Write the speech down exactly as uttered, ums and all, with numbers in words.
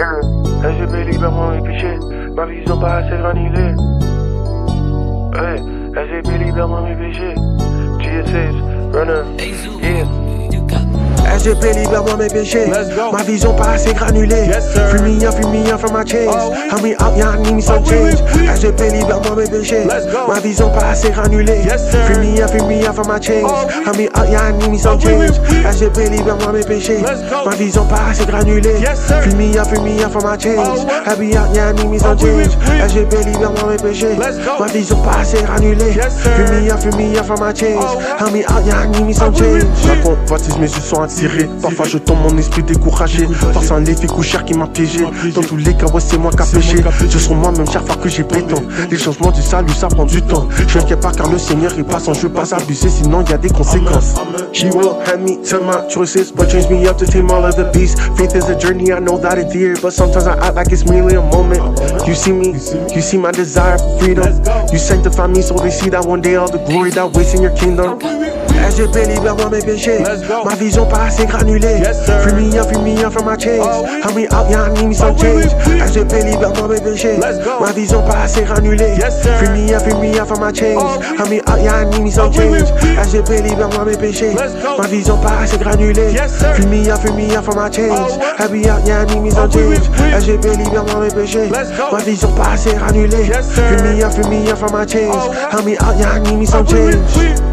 Yeah. S G P libère-moi mes péchés, ma vision pas assez granulée. Hey, S G P libère-moi mes péchés. G S H, runner, yeah. S G P libère-moi mes péchés, ma vision pas assez granulée. Free me up, free me up from my chains. Help me out, yeah, I need me some change. S G P libère-moi mes péchés, ma vision pas assez granulée. Free me up, free me up from my chains. Help me out, yeah, I need me some change. S G P libère-moi mes péchés, ma vision pas assez granulée. Free me up, free me up from my chains. Help me out, yeah, I need me some change. S G P libère-moi mes péchés, ma vision pas assez granulée. Free me up, free me up from my chains. Help me out, yeah, I need me some change. La convoitise, mes yeux sont attirés. Parfois je tombe, mon esprit découragé. Force un effet couchère qui m'a piégé. Dans tous les cas, ouais, c'est moi qui a péché. Je suis moi-même chaque fois que j'ai béton. Les changements du salut, ça prend du temps. Je n'inquiète pas car le Seigneur est passant. Je veux pas abuser, sinon y a des conséquences. He will hand me to my choices, but change me up to tame all of the beasts. Faith is a journey, I know that it's here, but sometimes I act like it's merely a moment. You see me, you see my desire for freedom. You sanctify me so they see that one day all the glory that waits in your kingdom. S G P libère-moi mes péchés, ma vision pas assez granulée. Free me up, free me up from my chains. Help me out, yeah, I need me some change. S G P libère-moi mes péchés, ma vision pas assez granulée. Free me up, free me up from my chains. Help me out, yeah, I need me some change. S G P libère-moi mes péchés, ma vision pas assez granulée. Free me up, free me up from my chains. Help me out, yeah, I need me some change. S G P libère-moi mes péchés, ma vision pas assez granulée. Free me up, free me up from my chains. Help me out, yeah, I need me some change.